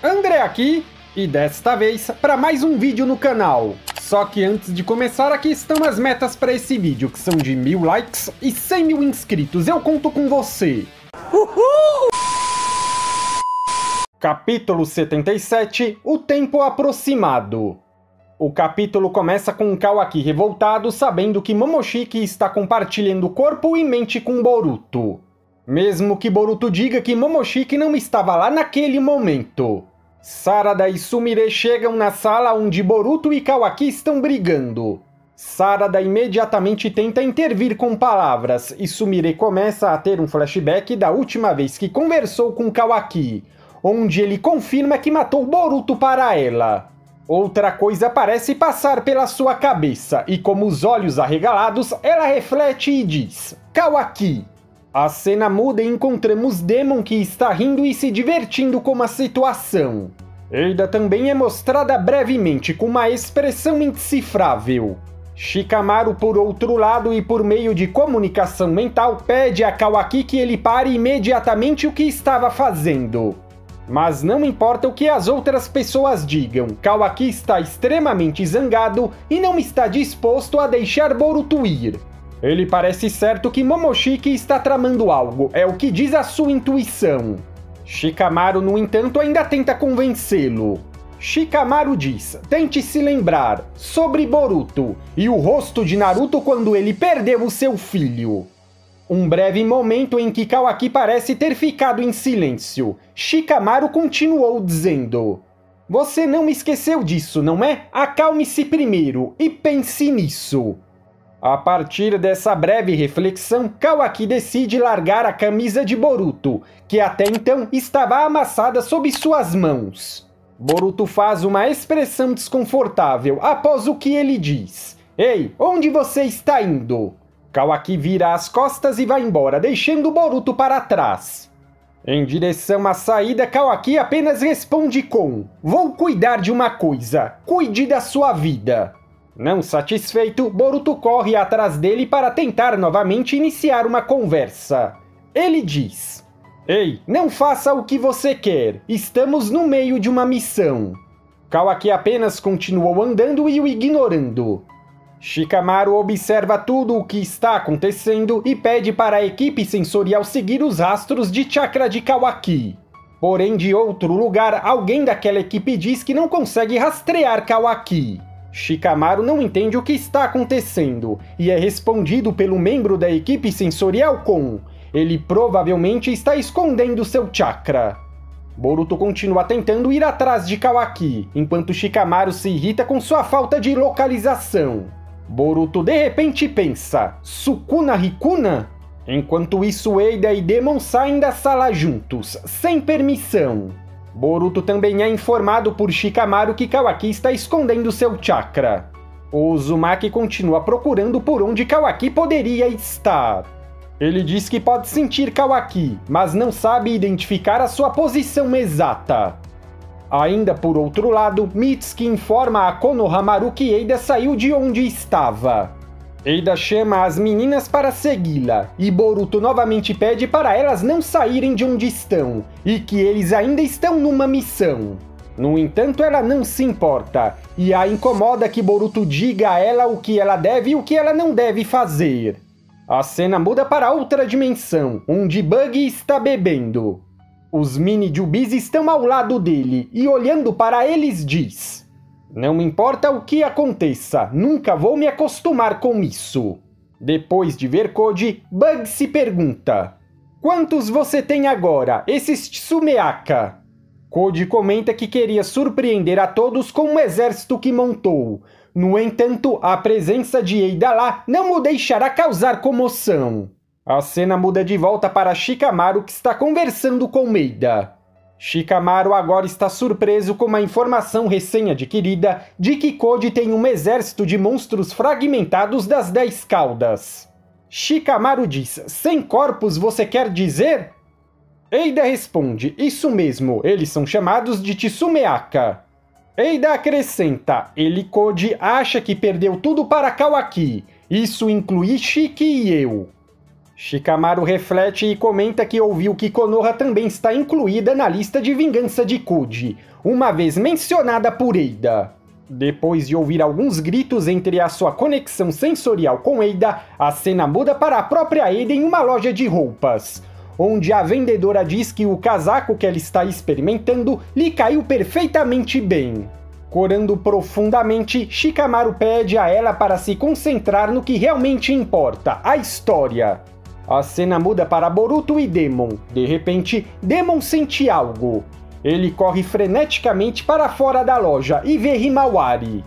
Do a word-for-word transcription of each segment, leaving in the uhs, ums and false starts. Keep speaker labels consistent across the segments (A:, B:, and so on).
A: André aqui, e desta vez para mais um vídeo no canal. Só que antes de começar, aqui estão as metas para esse vídeo, que são de mil likes e cem mil inscritos. Eu conto com você. Uhul! Capítulo setenta e sete, o tempo aproximado. O capítulo começa com Kawaki revoltado, sabendo que Momoshiki está compartilhando corpo e mente com Boruto. Mesmo que Boruto diga que Momoshiki não estava lá naquele momento. Sarada e Sumire chegam na sala onde Boruto e Kawaki estão brigando. Sarada imediatamente tenta intervir com palavras, e Sumire começa a ter um flashback da última vez que conversou com Kawaki, onde ele confirma que matou Boruto para ela. Outra coisa parece passar pela sua cabeça, e como os olhos arregalados, ela reflete e diz: Kawaki! A cena muda e encontramos Demon, que está rindo e se divertindo com a situação. Eida também é mostrada brevemente com uma expressão indecifrável. Shikamaru, por outro lado, e por meio de comunicação mental, pede a Kawaki que ele pare imediatamente o que estava fazendo. Mas não importa o que as outras pessoas digam, Kawaki está extremamente zangado e não está disposto a deixar Boruto ir. Ele parece certo que Momoshiki está tramando algo, é o que diz a sua intuição. Shikamaru, no entanto, ainda tenta convencê-lo. Shikamaru diz: tente se lembrar sobre Boruto e o rosto de Naruto quando ele perdeu o seu filho. Um breve momento em que Kawaki parece ter ficado em silêncio. Shikamaru continuou dizendo: você não esqueceu disso, não é? Acalme-se primeiro e pense nisso. A partir dessa breve reflexão, Kawaki decide largar a camisa de Boruto, que até então estava amassada sob suas mãos. Boruto faz uma expressão desconfortável após o que ele diz. Ei, onde você está indo? Kawaki vira as costas e vai embora, deixando Boruto para trás. Em direção à saída, Kawaki apenas responde com: vou cuidar de uma coisa, cuide da sua vida. Não satisfeito, Boruto corre atrás dele para tentar novamente iniciar uma conversa. Ele diz: ei, não faça o que você quer, estamos no meio de uma missão. Kawaki apenas continuou andando e o ignorando. Shikamaru observa tudo o que está acontecendo e pede para a equipe sensorial seguir os rastros de chakra de Kawaki. Porém, de outro lugar, alguém daquela equipe diz que não consegue rastrear Kawaki. Shikamaru não entende o que está acontecendo, e é respondido pelo membro da equipe sensorial com: ele provavelmente está escondendo seu chakra. Boruto continua tentando ir atrás de Kawaki, enquanto Shikamaru se irrita com sua falta de localização. Boruto de repente pensa: Sukuna Hikuna? Enquanto isso, Eida e Demon saem da sala juntos, sem permissão. Boruto também é informado por Shikamaru que Kawaki está escondendo seu chakra. O Uzumaki continua procurando por onde Kawaki poderia estar. Ele diz que pode sentir Kawaki, mas não sabe identificar a sua posição exata. Ainda por outro lado, Mitsuki informa a Konohamaru que Eida saiu de onde estava. Eida chama as meninas para segui-la, e Boruto novamente pede para elas não saírem de onde estão, e que eles ainda estão numa missão. No entanto, ela não se importa, e a incomoda que Boruto diga a ela o que ela deve e o que ela não deve fazer. A cena muda para outra dimensão, onde Buggy está bebendo. Os mini-jubis estão ao lado dele, e olhando para eles diz: não importa o que aconteça, nunca vou me acostumar com isso. Depois de ver Koji, Bug se pergunta: quantos você tem agora, esses Tsumeaka? Koji comenta que queria surpreender a todos com um exército que montou. No entanto, a presença de Eida lá não o deixará causar comoção. A cena muda de volta para Shikamaru, que está conversando com Eida. Shikamaru agora está surpreso com a informação recém-adquirida de que Koji tem um exército de monstros fragmentados das Dez Caudas. Shikamaru diz: sem corpos você quer dizer? Eida responde: isso mesmo, eles são chamados de Tsumeaka. Eida acrescenta: ele, Koji, acha que perdeu tudo para Kawaki. Isso inclui Shiki e eu. Shikamaru reflete e comenta que ouviu que Konoha também está incluída na lista de vingança de Kuji, uma vez mencionada por Eida. Depois de ouvir alguns gritos entre a sua conexão sensorial com Eida, a cena muda para a própria Eida em uma loja de roupas, onde a vendedora diz que o casaco que ela está experimentando lhe caiu perfeitamente bem. Corando profundamente, Shikamaru pede a ela para se concentrar no que realmente importa, a história. A cena muda para Boruto e Demon. De repente, Demon sente algo. Ele corre freneticamente para fora da loja e vê Himawari.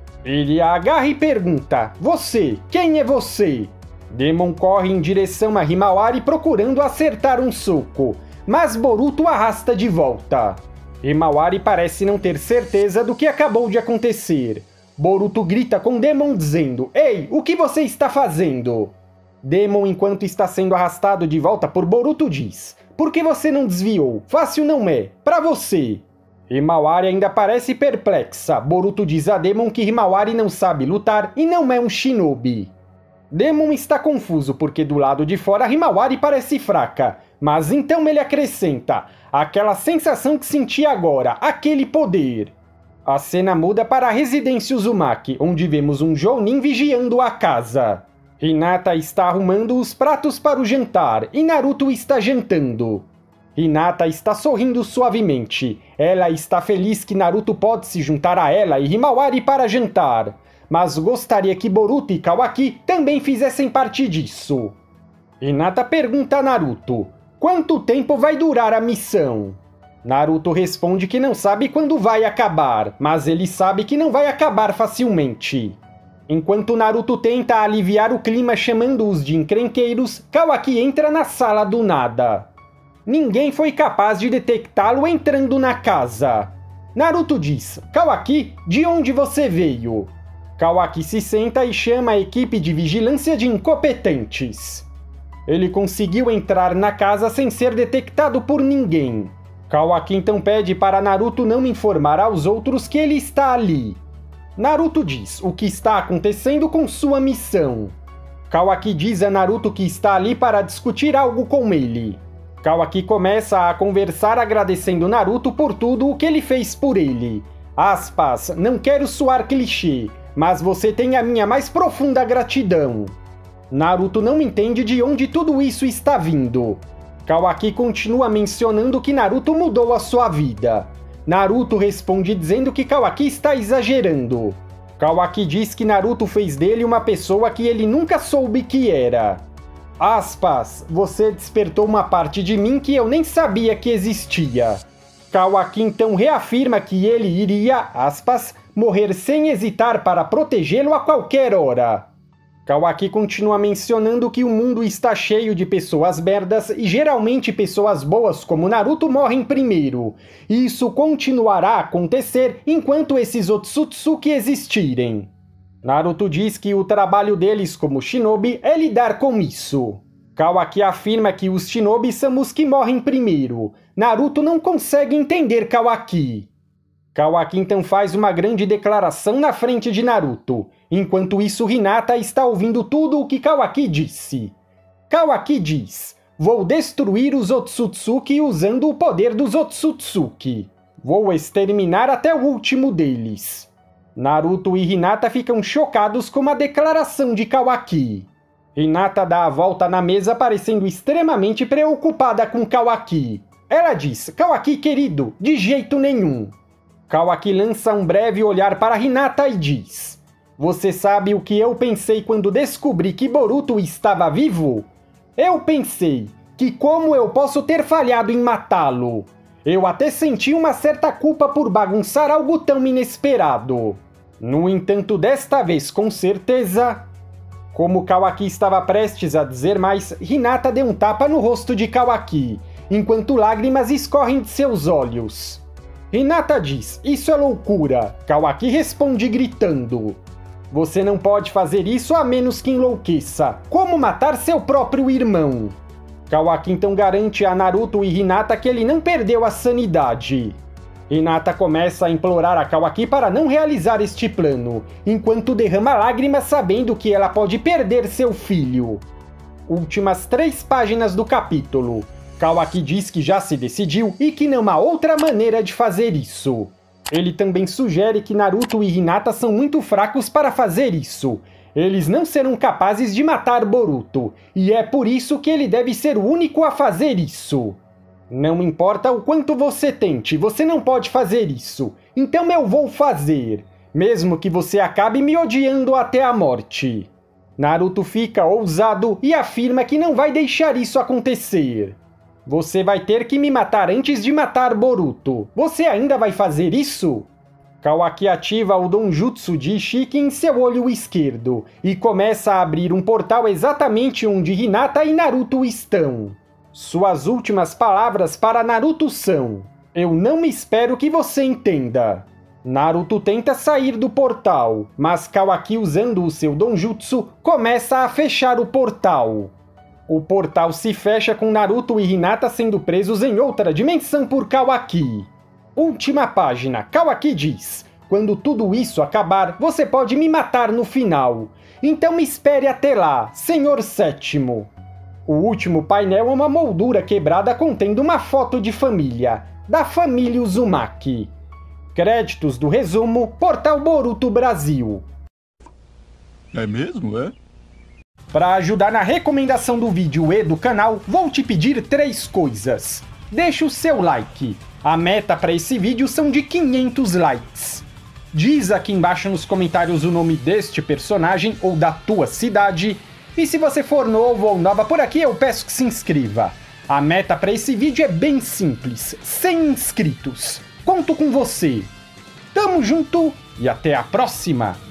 A: Ele a agarra e pergunta: "Você, quem é você?" Demon corre em direção a Himawari procurando acertar um soco, mas Boruto arrasta de volta. Himawari parece não ter certeza do que acabou de acontecer. Boruto grita com Demon dizendo: "Ei, o que você está fazendo?" Demon, enquanto está sendo arrastado de volta por Boruto, diz: "Por que você não desviou? Fácil não é. Pra você." Himawari ainda parece perplexa. Boruto diz a Demon que Himawari não sabe lutar e não é um shinobi. Demon está confuso porque do lado de fora Himawari parece fraca, mas então ele acrescenta: "Aquela sensação que senti agora, aquele poder." A cena muda para a residência Uzumaki, onde vemos um Jounin vigiando a casa. Hinata está arrumando os pratos para o jantar e Naruto está jantando. Hinata está sorrindo suavemente. Ela está feliz que Naruto pode se juntar a ela e Himawari para jantar, mas gostaria que Boruto e Kawaki também fizessem parte disso. Hinata pergunta a Naruto: "Quanto tempo vai durar a missão?" Naruto responde que não sabe quando vai acabar, mas ele sabe que não vai acabar facilmente. Enquanto Naruto tenta aliviar o clima chamando-os de encrenqueiros, Kawaki entra na sala do nada. Ninguém foi capaz de detectá-lo entrando na casa. Naruto diz: "Kawaki, de onde você veio?" Kawaki se senta e chama a equipe de vigilância de incompetentes. Ele conseguiu entrar na casa sem ser detectado por ninguém. Kawaki então pede para Naruto não informar aos outros que ele está ali. Naruto diz o que está acontecendo com sua missão. Kawaki diz a Naruto que está ali para discutir algo com ele. Kawaki começa a conversar agradecendo Naruto por tudo o que ele fez por ele. Aspas, não quero soar clichê, mas você tem a minha mais profunda gratidão. Naruto não entende de onde tudo isso está vindo. Kawaki continua mencionando que Naruto mudou a sua vida. Naruto responde dizendo que Kawaki está exagerando. Kawaki diz que Naruto fez dele uma pessoa que ele nunca soube que era. Aspas, você despertou uma parte de mim que eu nem sabia que existia. Kawaki então reafirma que ele iria, aspas, morrer sem hesitar para protegê-lo a qualquer hora. Kawaki continua mencionando que o mundo está cheio de pessoas merdas e geralmente pessoas boas como Naruto morrem primeiro. E isso continuará a acontecer enquanto esses Otsutsuki existirem. Naruto diz que o trabalho deles como shinobi é lidar com isso. Kawaki afirma que os shinobis são os que morrem primeiro. Naruto não consegue entender Kawaki. Kawaki então faz uma grande declaração na frente de Naruto. Enquanto isso, Hinata está ouvindo tudo o que Kawaki disse. Kawaki diz: "Vou destruir os Otsutsuki usando o poder dos Otsutsuki. Vou exterminar até o último deles." Naruto e Hinata ficam chocados com a declaração de Kawaki. Hinata dá a volta na mesa parecendo extremamente preocupada com Kawaki. Ela diz: "Kawaki querido, de jeito nenhum." Kawaki lança um breve olhar para Hinata e diz: "Você sabe o que eu pensei quando descobri que Boruto estava vivo? Eu pensei que como eu posso ter falhado em matá-lo? Eu até senti uma certa culpa por bagunçar algo tão inesperado. No entanto, desta vez, com certeza..." Como Kawaki estava prestes a dizer mais, Hinata deu um tapa no rosto de Kawaki, enquanto lágrimas escorrem de seus olhos. Hinata diz: "Isso é loucura." Kawaki responde gritando: "Você não pode fazer isso a menos que enlouqueça. Como matar seu próprio irmão?" Kawaki então garante a Naruto e Hinata que ele não perdeu a sanidade. Hinata começa a implorar a Kawaki para não realizar este plano, enquanto derrama lágrimas sabendo que ela pode perder seu filho. Últimas três páginas do capítulo. Kawaki diz que já se decidiu e que não há outra maneira de fazer isso. Ele também sugere que Naruto e Hinata são muito fracos para fazer isso. Eles não serão capazes de matar Boruto, e é por isso que ele deve ser o único a fazer isso. Não importa o quanto você tente, você não pode fazer isso. Então eu vou fazer, mesmo que você acabe me odiando até a morte. Naruto fica ousado e afirma que não vai deixar isso acontecer. Você vai ter que me matar antes de matar Boruto. Você ainda vai fazer isso? Kawaki ativa o Donjutsu de Ishiki em seu olho esquerdo e começa a abrir um portal exatamente onde Hinata e Naruto estão. Suas últimas palavras para Naruto são: "Eu não espero que você entenda." Naruto tenta sair do portal, mas Kawaki, usando o seu Donjutsu, começa a fechar o portal. O portal se fecha com Naruto e Hinata sendo presos em outra dimensão por Kawaki. Última página. Kawaki diz: "Quando tudo isso acabar, você pode me matar no final. Então me espere até lá, Senhor Sétimo." O último painel é uma moldura quebrada contendo uma foto de família, da família Uzumaki. Créditos do resumo, Portal Boruto Brasil.
B: É mesmo, é?
A: Para ajudar na recomendação do vídeo e do canal, vou te pedir três coisas. Deixa o seu like. A meta para esse vídeo são de quinhentos likes. Diz aqui embaixo nos comentários o nome deste personagem ou da tua cidade. E se você for novo ou nova por aqui, eu peço que se inscreva. A meta para esse vídeo é bem simples, cem inscritos. Conto com você. Tamo junto e até a próxima!